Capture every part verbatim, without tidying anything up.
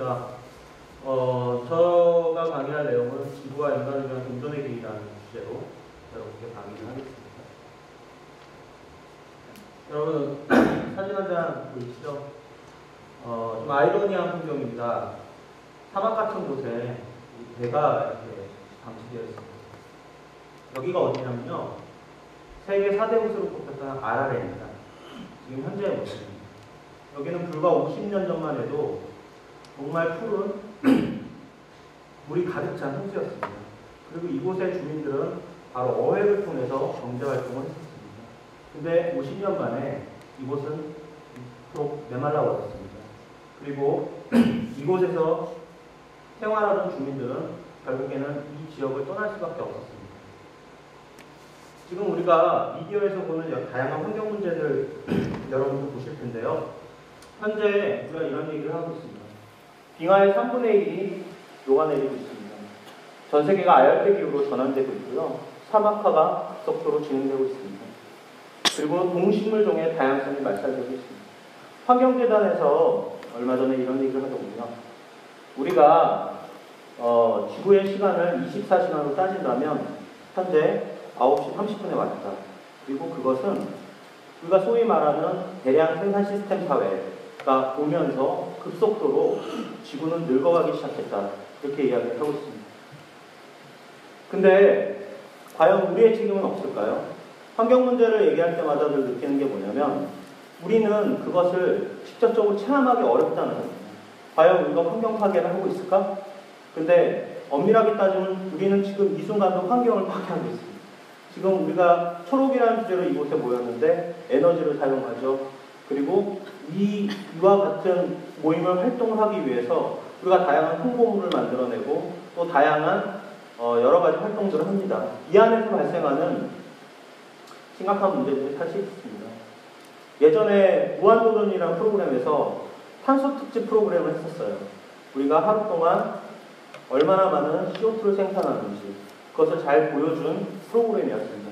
반갑습니다. 어, 제가 강의할 내용은 지구와 인간을 위한 공존의 길이라는 주제로 여러분께 강의를 하겠습니다. 여러분 사진 한 장 보이시죠? 어, 좀 아이러니한 풍경입니다. 사막 같은 곳에 배가 이렇게 방치되어 있습니다. 여기가 어디냐면요, 세계 사 대 호수로 꼽혔던 아라레입니다. 지금 현재의 모습입니다. 여기는 불과 오십 년 전만 해도 정말 푸른 물이 가득 찬 호수였습니다. 그리고 이곳의 주민들은 바로 어획을 통해서 경제활동을 했었습니다. 근데 오십 년 만에 이곳은 또 메말라버렸습니다. 그리고 이곳에서 생활하던 주민들은 결국에는 이 지역을 떠날 수밖에 없었습니다. 지금 우리가 미디어에서 보는 다양한 환경 문제들 여러분도 보실 텐데요. 현재 우리가 이런 얘기를 하고 있습니다. 빙하의 삼분의 일이 녹아내리고 있습니다. 전 세계가 아열대 기후로 전환되고 있고요. 사막화가 급속도로 진행되고 있습니다. 그리고 동식물종의 다양성이 말살되고 있습니다. 환경재단에서 얼마 전에 이런 얘기를 하더군요. 우리가 어, 지구의 시간을 이십사 시간으로 따진다면 현재 아홉 시 삼십 분에 왔다. 그리고 그것은 우리가 소위 말하는 대량 생산 시스템 사회가 오면서 급속도로 지구는 늙어가기 시작했다. 이렇게 이야기를 하고 있습니다. 근데 과연 우리의 책임은 없을까요? 환경 문제를 얘기할 때마다 늘 느끼는 게 뭐냐면 우리는 그것을 직접적으로 체험하기 어렵다는 겁니다. 과연 우리가 환경 파괴를 하고 있을까? 근데 엄밀하게 따지면 우리는 지금 이 순간도 환경을 파괴하고 있습니다. 지금 우리가 초록이라는 주제로 이곳에 모였는데 에너지를 사용하죠. 그리고 이, 이와 같은 모임을 활동을 하기 위해서 우리가 다양한 홍보물을 만들어내고 또 다양한 어, 여러 가지 활동들을 합니다. 이 안에서 발생하는 심각한 문제들이 사실 있습니다. 예전에 무한도전이라는 프로그램에서 탄소 특집 프로그램을 했었어요. 우리가 하루 동안 얼마나 많은 씨오투를 생산하는지 그것을 잘 보여준 프로그램이었습니다.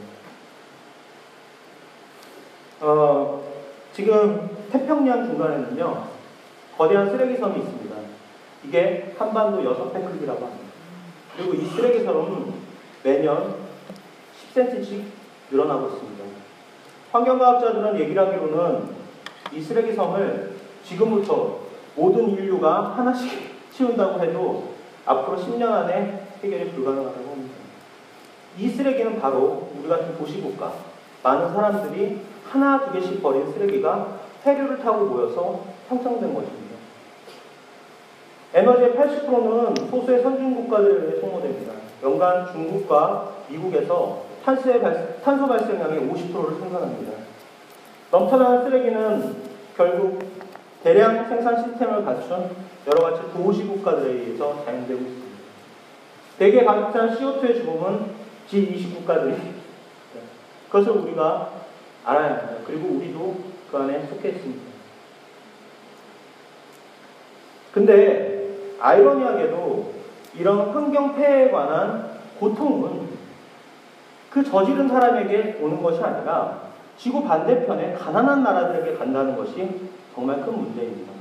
어, 지금 태평양 중간에는요, 거대한 쓰레기섬이 있습니다. 이게 한반도 여섯 배 크기라고 합니다. 그리고 이 쓰레기섬은 매년 십 센티미터씩 늘어나고 있습니다. 환경과학자들은 얘기를 하기로는 이 쓰레기섬을 지금부터 모든 인류가 하나씩 치운다고 해도 앞으로 십 년 안에 해결이 불가능하다고 합니다. 이 쓰레기는 바로 우리 같은 도시국가, 많은 사람들이 하나 두 개씩 버린 쓰레기가 해류를 타고 모여서 형성된 것입니다. 에너지의 팔십 퍼센트는 소수의 선진국가들에 소모됩니다. 연간 중국과 미국에서 탄소의 발, 탄소 발생량의 오십 퍼센트를 생산합니다. 넘쳐나는 쓰레기는 결국 대량 생산 시스템을 갖춘 여러 가지 도시 국가들에 의해서 자연되고 있습니다. 대개 가득 찬 씨오투의 주범은 지 이십 국가들이 그것을 우리가 알아야 합니다. 그리고 우리도 그 안에 속해 있습니다. 근데 아이러니하게도 이런 환경 폐해에 관한 고통은 그 저지른 사람에게 오는 것이 아니라 지구 반대편에 가난한 나라들에게 간다는 것이 정말 큰 문제입니다.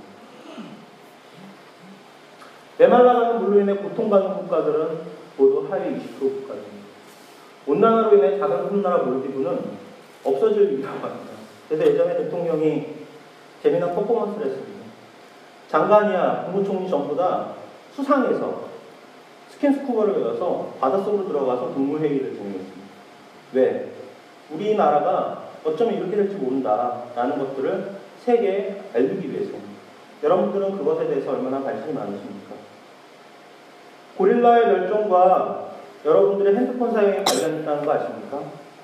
메말라가는 물로 인해 고통받는 국가들은 모두 하위 이십 퍼센트 국가입니다. 온난화로 인해 작은 섬나라 몰디브는 없어질 일이라고 합니다. 그래서 예전에 대통령이 재미난 퍼포먼스를 했습니다. 장관이야 국무총리 전부 다 수상해서 스킨스쿠버를 배워서 바닷속으로 들어가서 동물회의를 진행했습니다. 왜? 우리나라가 어쩌면 이렇게 될지 모른다라는 것들을 세계에 알리기 위해서입니다. 여러분들은 그것에 대해서 얼마나 관심이 많으십니까? 고릴라의 멸종과 여러분들의 핸드폰 사용에 관련있다는 거 아십니까?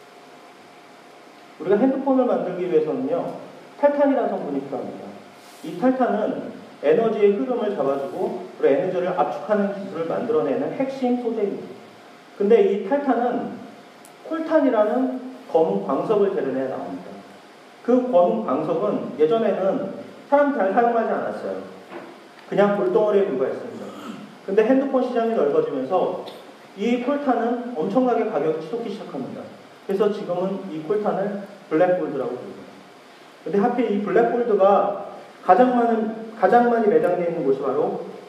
우리가 핸드폰을 만들기 위해서는요, 탈탄이라는 성분이 필요합니다. 이 탈탄은 에너지의 흐름을 잡아주고 그리고 에너지를 압축하는 기술을 만들어내는 핵심 소재입니다. 근데 이 탈탄은 콜탄이라는 검은 광석을 재련해 나옵니다. 그 검은 광석은 예전에는 사람들이 잘 사용하지 않았어요. 그냥 돌덩어리에 불과했습니다. 근데 핸드폰 시장이 넓어지면서 이 콜탄은 엄청나게 가격이 치솟기 시작합니다. 그래서 지금은 이 콜탄을 블랙골드라고 부릅니다. 근데 하필 이 블랙골드가 가장 많은, 가장 많이 매장되어 있는 곳이 바로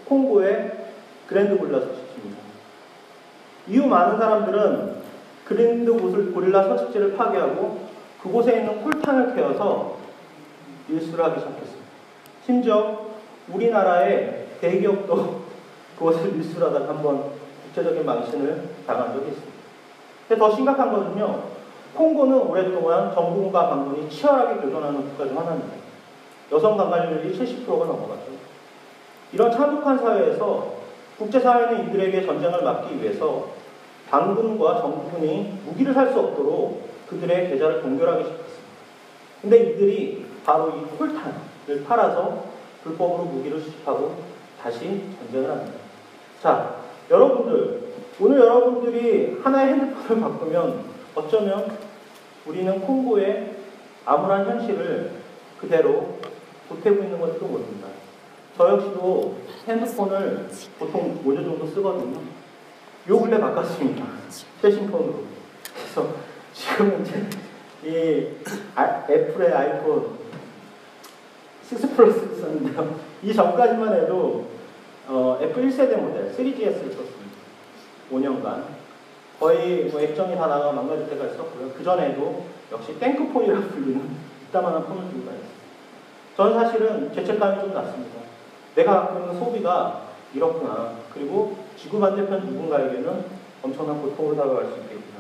콩고의 그랜드 고릴라 서식지입니다. 이후 많은 사람들은 그랜드 고릴라 서식지를 파괴하고 그곳에 있는 콜탄을 캐어서 밀수를 하기 시작했습니다. 심지어 우리나라의 대기업도 그것을 밀수를 하다가 한번 국제적인 망신을 당한 적이 있습니다. 근데 더 심각한 것은요, 콩고는 오랫동안 정부군과 반군이 치열하게 교전하는 국가 중 하나입니다. 여성 강간율이 칠십 퍼센트가 넘어갔죠. 이런 참혹한 사회에서 국제사회는 이들에게 전쟁을 막기 위해서 반군과 정부군이 무기를 살 수 없도록 그들의 계좌를 동결하기 시작했습니다. 근데 이들이 바로 이 콜탄을 팔아서 불법으로 무기를 수집하고 다시 전쟁을 합니다. 자, 여러분들, 오늘 여러분들이 하나의 핸드폰을 바꾸면 어쩌면 우리는 콩고의 암울한 현실을 그대로 보태고 있는 것도 모릅니다. 저 역시도 핸드폰을 보통 오 년 정도 쓰거든요. 요 근래 바꿨습니다. 최신 폰으로. 그래서 지금 이제 이 아, 애플의 아이폰 육 플러스를 썼는데요. 이 전까지만 해도 어, 애플 일 세대 모델 쓰리 지에스를 썼습니다. 오 년간. 거의 뭐 액정이 다 나가 망가질 때까지 썼고요. 그 전에도 역시 탱크폰이라고 불리는 이따만한 폰을 들고 다녔어요. 저는 사실은 죄책감이 좀 났습니다. 내가 갖고 있는 소비가 이렇구나. 그리고 지구 반대편 누군가에게는 엄청난 고통으로 다가갈 수 있겠구나.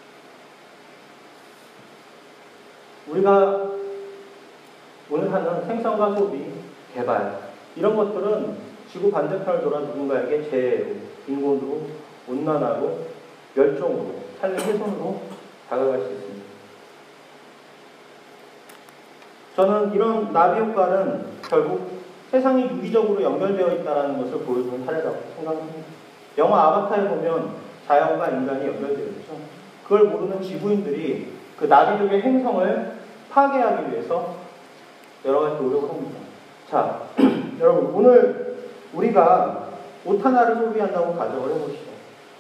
우리가 오늘 하는 생산과 소비, 개발 이런 것들은 지구 반대편을 돌아 누군가에게 재해로, 빈곤으로, 온난화로, 멸종으로, 삶의 훼손으로 다가갈 수 있습니다. 저는 이런 나비 효과는 결국 세상이 유기적으로 연결되어 있다는 것을 보여주는 사례라고 생각합니다. 영화 아바타에 보면 자연과 인간이 연결되어 있죠. 그걸 모르는 지구인들이 그 나비족의 행성을 파괴하기 위해서 여러 가지 노력을 합니다. 자, 여러분, 오늘 우리가 옷 하나를 소비한다고 가정을 해보시죠.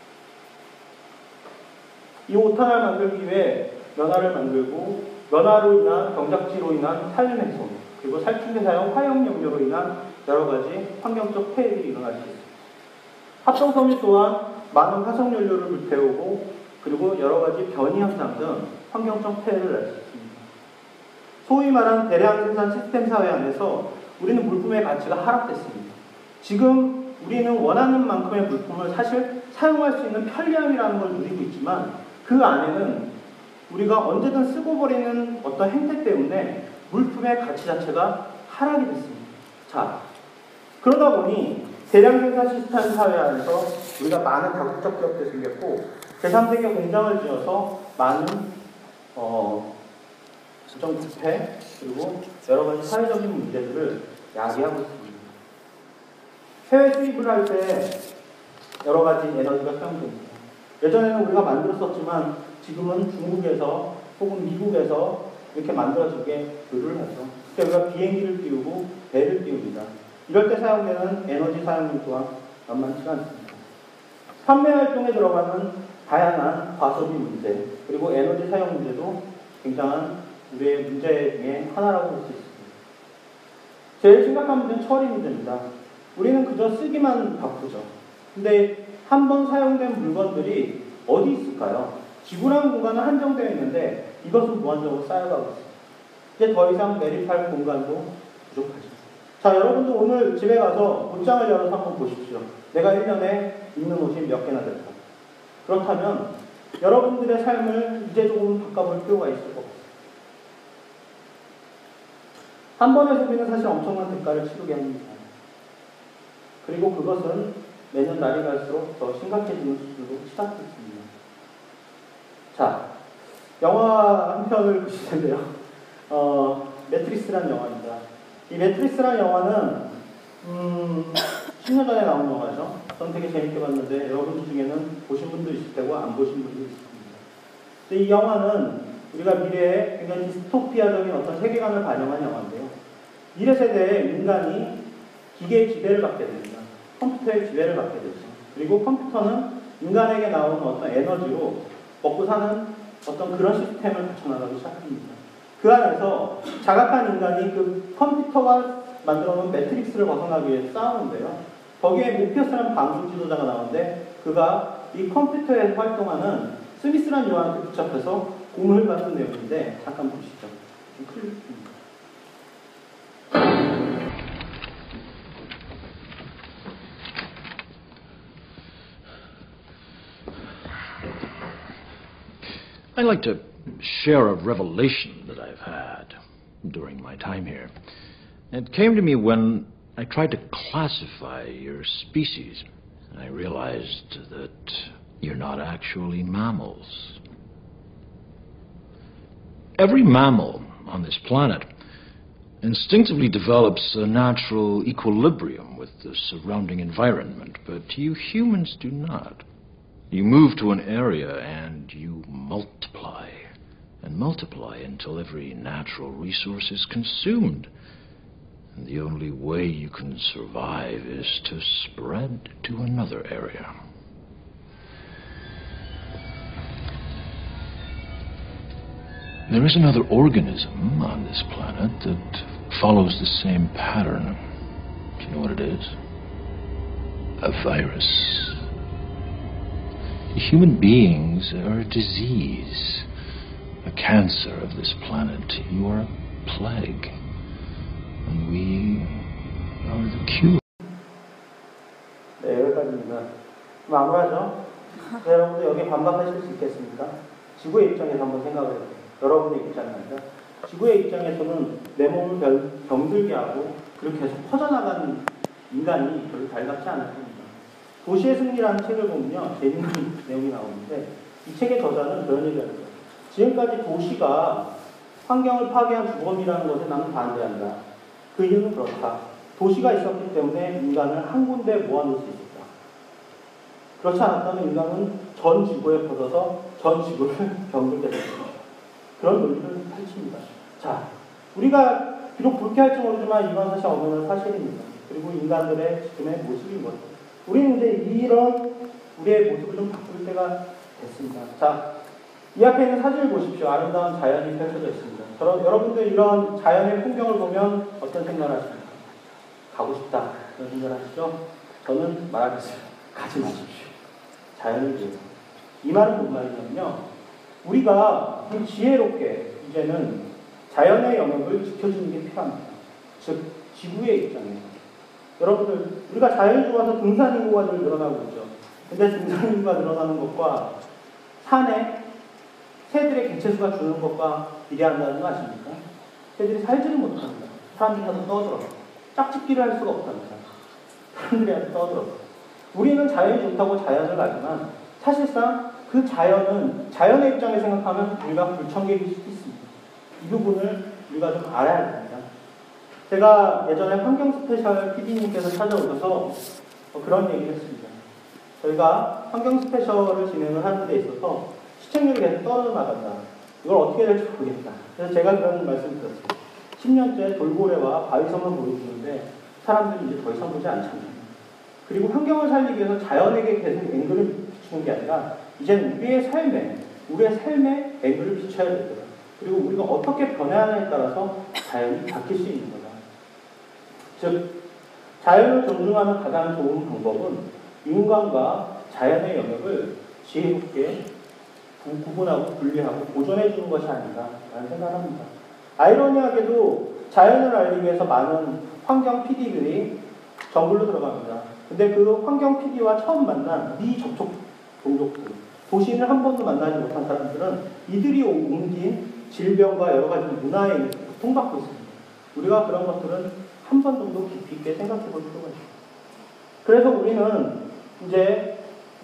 이 옷 하나를 만들기 위해 면화를 만들고, 면화로 인한 경작지로 인한 산림 훼손, 그리고 살충제 사용, 화형연료로 인한 여러 가지 환경적 폐해들이 일어날 수 있습니다. 합성섬유 또한 많은 화석연료를 불태우고, 그리고 여러 가지 변이 현상 등 환경적 폐해를 낼 수 있습니다. 소위 말하는 대량 생산 시스템 사회 안에서 우리는 물품의 가치가 하락됐습니다. 지금 우리는 원하는 만큼의 물품을 사실 사용할 수 있는 편리함이라는 걸 누리고 있지만 그 안에는 우리가 언제든 쓰고 버리는 어떤 행태 때문에 물품의 가치 자체가 하락이 됐습니다. 자, 그러다 보니 대량 생산 시스템 사회 안에서 우리가 많은 다국적 기업들이 생겼고 제삼 세계 공장을 지어서 많은 어, 수정 부패 그리고 여러 가지 사회적인 문제들을 야기하고 있습니다. 해외 수입을 할 때 여러 가지 에너지가 사용됩니다. 예전에는 우리가 만들었었지만 지금은 중국에서 혹은 미국에서 이렇게 만들어지게 의뢰를 하죠. 그래서 우리가 비행기를 띄우고 배를 띄웁니다. 이럴 때 사용되는 에너지 사용량 또한 만만치가 않습니다. 판매 활동에 들어가는 다양한 과소비 문제 그리고 에너지 사용 문제도 굉장한 우리의 문제 중에 하나라고 볼 수 있습니다. 제일 심각한 문제는 처리 문제입니다. 우리는 그저 쓰기만 바쁘죠. 근데 한 번 사용된 물건들이 어디 있을까요? 지구라는 공간은 한정되어 있는데 이것은 무한적으로 쌓여가고 있습니다. 이제 더 이상 매립할 공간도 부족하죠. 자, 여러분도 오늘 집에 가서 옷장을 열어서 한번 보십시오. 내가 일 년에 입는 옷이 몇 개나 될까? 그렇다면 여러분들의 삶을 이제 조금 바꿔볼 필요가 있을 것 같습니다. 한 번의 소비는 사실 엄청난 대가를 치르게 합니다. 그리고 그것은 매년 날이 갈수록 더 심각해지는 수준으로 치닫고 있습니다. 자, 영화 한 편을 보실 텐데요. 어, 매트리스라는 영화입니다. 이 매트리스라는 영화는 음, 십 년 전에 나온 영화죠. 저는 되게 재밌게 봤는데 여러분 중에는 보신 분도 있을 테고 안 보신 분도 있을 겁니다. 근데 이 영화는 우리가 미래에 굉장히 디스토피아적인 어떤 세계관을 반영한 영화인데요. 미래 세대의 인간이 기계의 지배를 받게 됩니다. 컴퓨터의 지배를 받게 되죠. 그리고 컴퓨터는 인간에게 나오는 어떤 에너지로 먹고 사는 어떤 그런 시스템을 갖춰나가기 시작합니다. 그 안에서 자각한 인간이 그 컴퓨터가 만들어놓은 매트릭스를 벗어나기 위해 싸우는데요. 거기에 모피어스라는 방송 지도자가 나오는데 그가 이 컴퓨터에서 활동하는 스미스라는 요한한테 붙잡혀서 고문을 받는 내용인데 잠깐 보시죠. 클릭. I'd like to share a revelation that I've had during my time here. It came to me when I tried to classify your species. I realized that you're not actually mammals. Every mammal on this planet instinctively develops a natural equilibrium with the surrounding environment, but you humans do not. You move to an area and you multiply and multiply until every natural resource is consumed. And the only way you can survive is to spread to another area. There is another organism on this planet that follows the same pattern. Do you know what it is? A virus. Human beings are a disease, a cancer of this planet. You are a plague, and we are the cure. 네, 여기까지입니다. 마무리하죠. 네, 여러분들 여기 반박하실 수 있겠습니까? 지구의 입장에서 한번 생각을 해보세요. 여러분의 입장이 아니라 지구의 입장에서는 내 몸을 병, 병들게 하고 그리고 계속 퍼져나가는 인간이 별로 달갑지 않을 겁니다. 도시의 승리라는 책을 보면요, 재밌는 내용이 나오는데 이 책의 저자는 그런 얘기를 합니다. 지금까지 도시가 환경을 파괴한 주범이라는 것에 나는 반대한다. 그 이유는 그렇다. 도시가 있었기 때문에 인간을 한 군데에 모아놓을 수 있었다. 그렇지 않았다면 인간은 전 지구에 퍼져서 전 지구를 병들게 됐습니다. 그런 논리를 펼칩니다. 자, 우리가 비록 불쾌할지 모르지만 이건 사실 엄연한 사실입니다. 그리고 인간들의 지금의 모습인 거죠. 우리는 이제 이런 우리의 모습을 좀 바꿀 때가 됐습니다. 자, 이 앞에 있는 사진을 보십시오. 아름다운 자연이 펼쳐져 있습니다. 저런, 여러분들 이런 자연의 풍경을 보면 어떤 생각을 하십니까? 가고 싶다. 그런 생각을 하시죠? 저는 말하겠습니다. 가지 마십시오. 자연을 위해서. 이 말은 무슨 말이냐면요. 우리가 좀 지혜롭게 이제는 자연의 영역을 지켜주는 게 필요합니다. 즉, 지구의 입장에서. 여러분들, 우리가 자연이 좋아서 등산 인구가 늘 늘어나고 있죠. 근데 등산 인구가 늘어나는 것과 산에 새들의 개체수가 주는 것과 비례한다는 거 아십니까? 새들이 살지를 못합니다. 사람들이 가서 떠들어. 짝짓기를 할 수가 없답니다. 사람들이 가서 떠들어. 우리는 자연이 좋다고 자연을 가지만 사실상 그 자연은 자연의 입장에 생각하면 우리가 불청객일 수도 있습니다. 이 부분을 우리가 좀 알아야 됩니다. 제가 예전에 환경 스페셜 피디님께서 찾아오셔서 어, 그런 얘기를 했습니다. 저희가 환경 스페셜을 진행을 하는 데 있어서 시청률이 계속 떨어져 나간다. 이걸 어떻게 될지 모르겠다. 그래서 제가 그런 말씀을 드렸습니다. 십 년째 돌고래와 바위섬을 보여주는데 사람들이 이제 더 이상 보지 않잖아요. 그리고 환경을 살리기 위해서 자연에게 계속 앵글을 비추는 게 아니라 이제는 우리의 삶에, 우리의 삶에 앵글을 비춰야 되더라. 그리고 우리가 어떻게 변화하느냐에 따라서 자연이 바뀔 수 있는 거다. 즉, 자연을 존중하는 가장 좋은 방법은 인간과 자연의 영역을 지혜롭게 구분하고 분리하고 보존해 주는 것이 아닌가라는 생각을 합니다. 아이러니하게도 자연을 알리기 위해서 많은 환경 피디들이 정글로 들어갑니다. 근데 그 환경 피디와 처음 만난 미접촉 동족들, 도시인을 한 번도 만나지 못한 사람들은 이들이 옮긴 질병과 여러 가지 문화에 고통받고 있습니다. 우리가 그런 것들은 한 번 정도 깊이 있게 생각해 볼 필요가 있습니다. 그래서 우리는 이제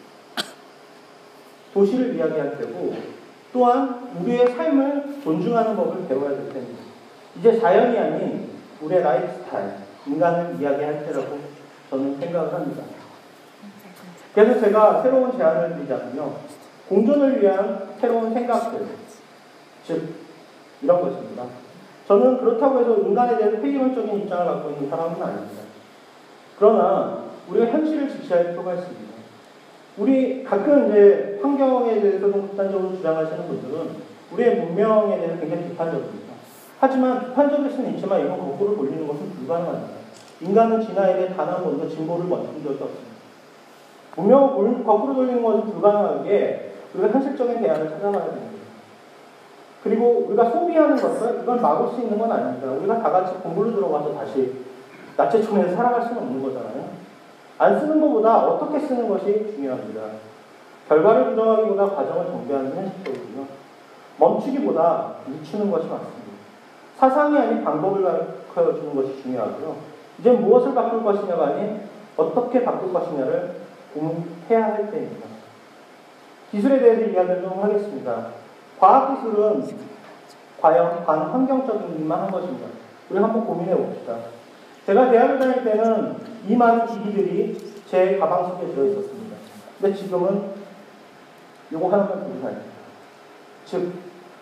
도시를 이야기할 때고 또한 우리의 삶을 존중하는 법을 배워야 될 때입니다. 이제 자연이 아닌 우리의 라이프 스타일, 인간을 이야기할 때라고 저는 생각을 합니다. 그래서 제가 새로운 제안을 드리자면요. 공존을 위한 새로운 생각들, 즉 이런 것입니다. 저는 그렇다고 해서 인간에 대해서 폐기론적인 입장을 갖고 있는 사람은 아닙니다. 그러나 우리가 현실을 직시할 필요가 있습니다. 우리 가끔 이제 환경에 대해서 좀 극단적으로 주장하시는 분들은 우리의 문명에 대해서 굉장히 비판적입니다. 하지만 비판적일 수는 있지만 이건 거꾸로 돌리는 것은 불가능합니다. 인간은 진화에 대해 단 한 번도 진보를 멈춘 적이 없습니다. 문명을 거꾸로 돌리는 것은 불가능하기에 우리가 현실적인 대안을 찾아가야 됩니다. 그리고 우리가 소비하는 것을 이건 막을 수 있는 건 아닙니다. 우리가 다 같이 공부를 들어가서 다시 나체촌에서 살아갈 수는 없는 거잖아요. 안 쓰는 것보다 어떻게 쓰는 것이 중요합니다. 결과를 부정하기보다 과정을 정비하는 게 현실적이고요. 멈추기보다 늦추는 것이 맞습니다. 사상이 아닌 방법을 가르쳐주는 것이 중요하고요. 이제 무엇을 바꿀 것이냐가 아닌 어떻게 바꿀 것이냐를 고민해야 할 때입니다. 기술에 대해서 이야기를 좀 하겠습니다. 과학기술은 과연 반환경적인 일만 한 것인가? 우리 한번 고민해 봅시다. 제가 대학을 다닐 때는 이 많은 기기들이 제 가방 속에 들어있었습니다. 근데 지금은 요거 하나만 들고 다닙니다. 즉,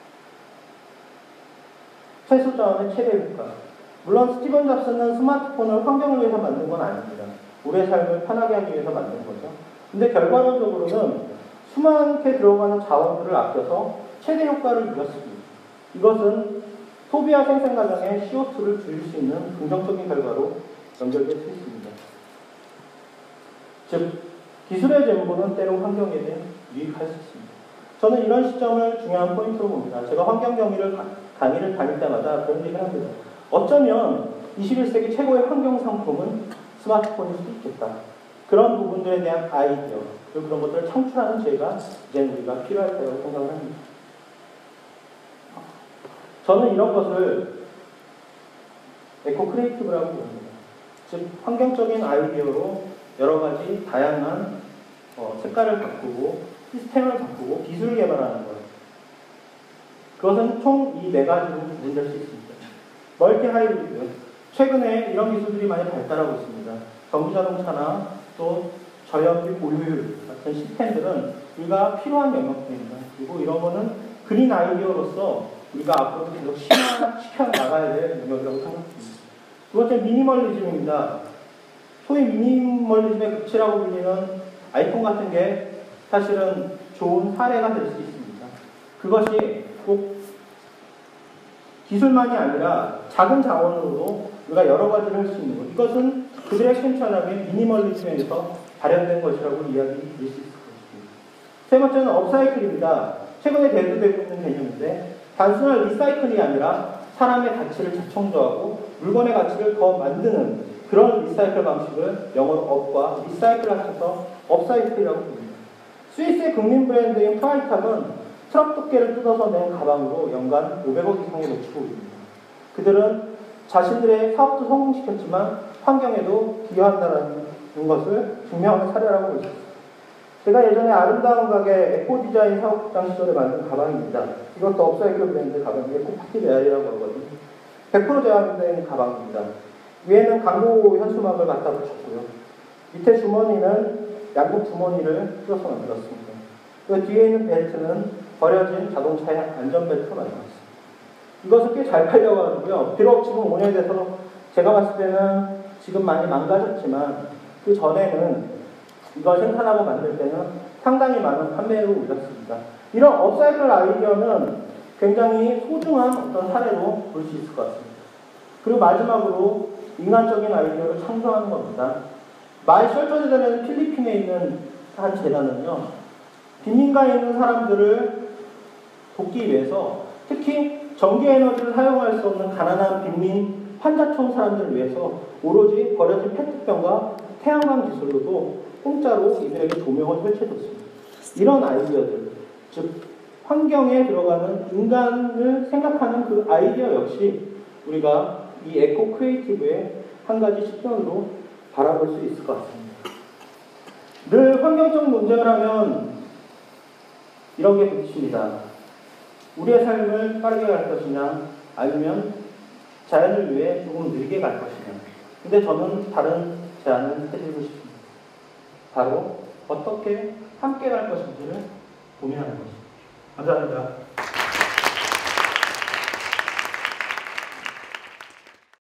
최소자원의 최대 효과. 물론 스티븐 잡스는 스마트폰을 환경을 위해서 만든 건 아닙니다. 우리의 삶을 편하게 하기 위해서 만든 거죠. 근데 결과론적으로는 수많게 들어가는 자원들을 아껴서 최대 효과를 누렸습니다. 이것은 소비와 생산 과정에 씨오투를 줄일 수 있는 긍정적인 결과로 연결될 수 있습니다. 즉, 기술의 전부는 때로 환경에 대해 유익할 수 있습니다. 저는 이런 시점을 중요한 포인트로 봅니다. 제가 환경 경위를 강의를 다닐 때마다 그런 얘기를 합니다. 어쩌면 이십일 세기 최고의 환경 상품은 스마트폰일 수도 있겠다. 그런 부분들에 대한 아이디어, 그리고 그런 것들을 창출하는 제가 이제 우리가 필요할 거라고 생각을 합니다. 저는 이런 것을 에코 크리에이티브라고 부릅니다. 즉, 환경적인 아이디어로 여러 가지 다양한 어, 색깔을 바꾸고 시스템을 바꾸고 기술을 개발하는 거예요. 그것은 총 이 네 가지로 구분될 수 있습니다. 멀티 하이브리드. 최근에 이런 기술들이 많이 발달하고 있습니다. 전기자동차나 또 저연비 보유율 같은 시스템들은 우리가 필요한 영역들입니다. 그리고 이런 거는 그린 아이디어로서 우리가 앞으로 계속 시켜 나가야 될 영역이라고 생각합니다. 두 번째, 미니멀리즘입니다. 소위 미니멀리즘의 극치라고 불리는 아이폰 같은 게 사실은 좋은 사례가 될 수 있습니다. 그것이 꼭 기술만이 아니라 작은 자원으로도 우리가 여러 가지를 할 수 있는 것. 이것은 그들의 실천함의 미니멀리즘에서 발현된 것이라고 이야기 드릴 수 있을 것입니다. 세 번째는 업사이클입니다. 최근에 대두되고 있는 개념인데 단순한 리사이클이 아니라 사람의 가치를 재창조하고 물건의 가치를 더 만드는 그런 리사이클 방식을 영어로 업과 리사이클 합쳐서 업사이클이라고 부릅니다. 스위스의 국민 브랜드인 프라이탑은 트럭 두께를 뜯어서 낸 가방으로 연간 오백억 이상의 매출을 올립니다. 그들은 자신들의 사업도 성공시켰지만 환경에도 기여한다는 것을 증명하는 사례라고 볼 수 있습니다. 제가 예전에 아름다운 가게 에코디자인 사업장 시절에 만든 가방입니다. 이것도 업사이클 브랜드 가방이에요. 에코파티 메아리라고 하거든요. 백 퍼센트 제한된 가방입니다. 위에는 광고 현수막을 갖다 붙였고요. 밑에 주머니는 양복 주머니를 뜯어서 만들었습니다. 그 뒤에 있는 벨트는 버려진 자동차의 안전벨트로 만들었습니다. 이것은 꽤 잘 팔려가지고요. 비록 지금 오 년이 돼서 제가 봤을 때는 지금 많이 망가졌지만 그 전에는 이걸 생산하고 만들 때는 상당히 많은 판매를 올렸습니다. 이런 업사이클 아이디어는 굉장히 소중한 어떤 사례로 볼 수 있을 것 같습니다. 그리고 마지막으로 인간적인 아이디어를 창조하는 겁니다. 마이 셜처제라는 필리핀에 있는 한 재단은요, 빈민가에 있는 사람들을 돕기 위해서 특히 전기에너지를 사용할 수 없는 가난한 빈민 환자촌 사람들을 위해서 오로지 버려진 페트병과 태양광 기술로도 공짜로 이들에게 조명을 펼쳐줬습니다. 이런 아이디어들, 즉 환경에 들어가는 인간을 생각하는 그 아이디어 역시 우리가 이 에코 크리에이티브의 한 가지 측면으로 바라볼 수 있을 것 같습니다. 늘 환경적 논쟁을 하면 이런 게 부딪힙니다. 우리의 삶을 빠르게 갈 것이냐, 아니면 자연을 위해 조금 느리게 갈 것이냐. 근데 저는 다른 제안을 해드리고 싶습니다. 바로 어떻게 함께 갈 것인지를 고민하는 것입니다. 감사합니다.